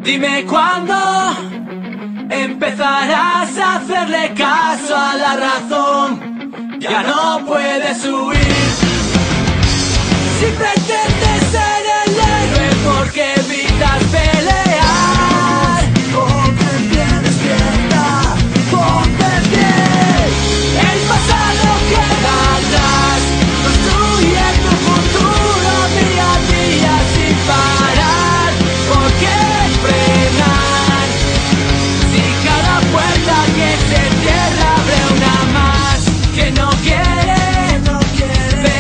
Dime cuándo empezarás a hacerle caso a la razón. Ya no puedes huir. Si pretendes ser el héroe, porque evitas pelear. Ponte en pie, despierta, ponte en pie. El pasado queda atrás, construye tu futuro día a día sin parar. ¿Por qué frenar? Si cada puerta que se cierra abre una más. Que no quiere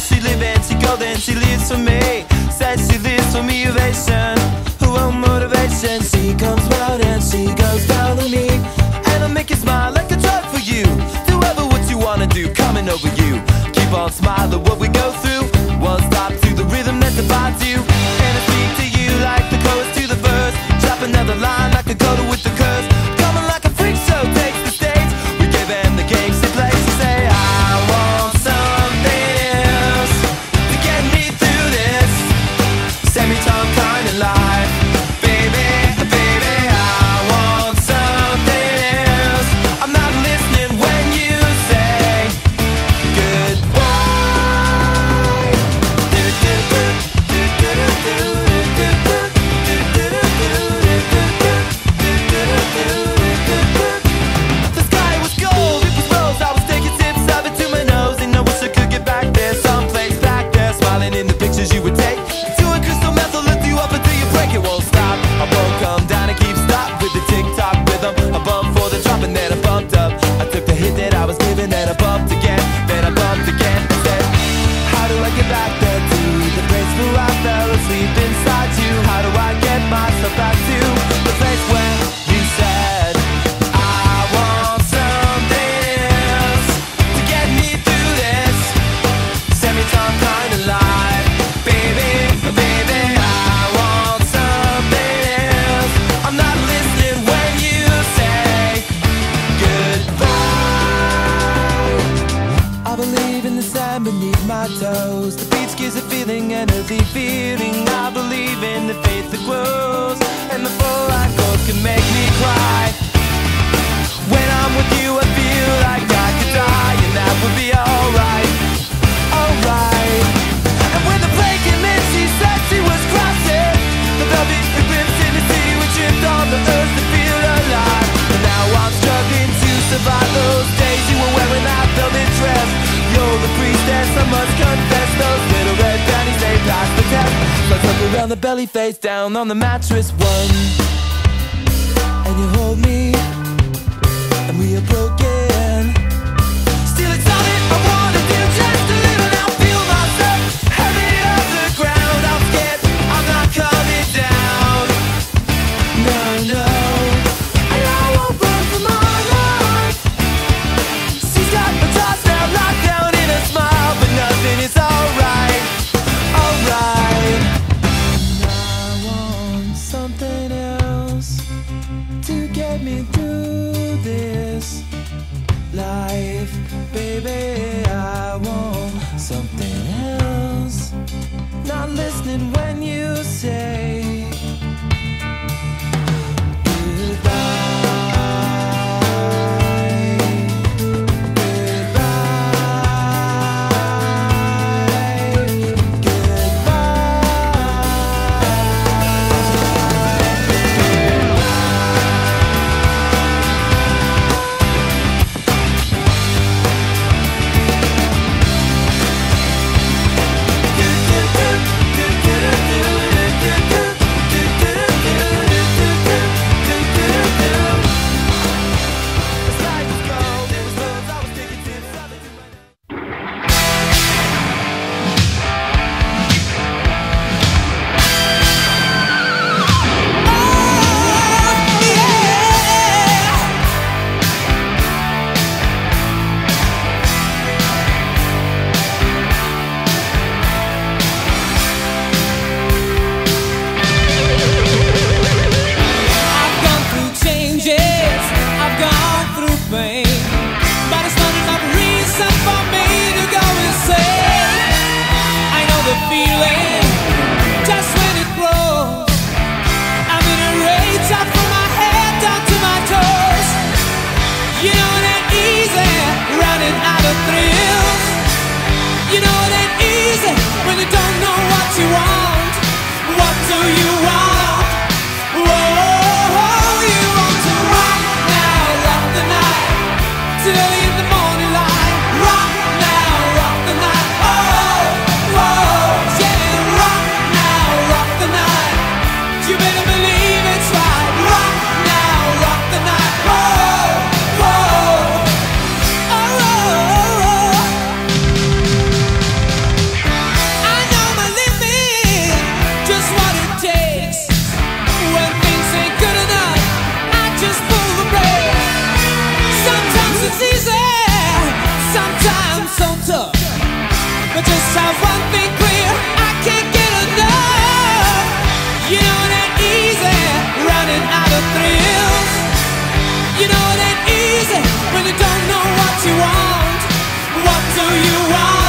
does she live in? She goes and she lives for me. Says she lives for me, ovation. Oh, motivation. She comes round and she goes down on me, and I'll make you smile like a drug for you. Do ever what you wanna do, coming over you. Keep on smiling what we go through. One stop to the rhythm that divides you. And I speak to you like the chorus to the verse. Drop another line like a coda with the curse. Coming like a freak show takes the stage. We give them the games they play. She say I want something else to get me through this semi-time kind of life. Baby, baby, I want something else. I'm not listening when you say goodbye. The sky was gold, it was rose. I was taking sips of it to my nose, and I wish I could get back there, someplace back there, smiling in the pictures you would take. To a crystal meth will lift you up until you break. It won't stop. I won't come down and keep stop with the tick-tock rhythm. I bumped for the drop and then I bumped up. I took the hit that I was given, then I bumped again, then I bumped again. I said, how do I get back there to the place where I fell asleep inside you? How do I get myself back to the place where you said I want something else to get me through this semi-time kind of life? Baby, baby, I want something else. I'm not listening when you say goodbye. I believe in the sand beneath my toes. The beach gives a feeling, an earthy feeling. I believe in the faith that grows, and the full light goes can make me cry. When I'm with you, I feel like I could die, and that would be alright, alright. And when the plane came in, she said she was crossing the velvet ribbons in the sea. We tripped on the earth to feel alive, and now I'm struggling to survive those days you were wearing that velvet dress. You're the priestess, I must confess. Those little red panties, they passed the test. Let's look around the belly, face down on the mattress one, and you hold me, and we are broken. Still it's all that I wanna do, just a little now. Feel myself heavy off the ground. I'm scared I'm not coming down. No, no, and I won't run from my life. She's got my thoughts now locked down in a smile, but nothing is alright, alright. And I want something else to get me through this life. Baby, I want something else. Not listening when you say you want? What do you want?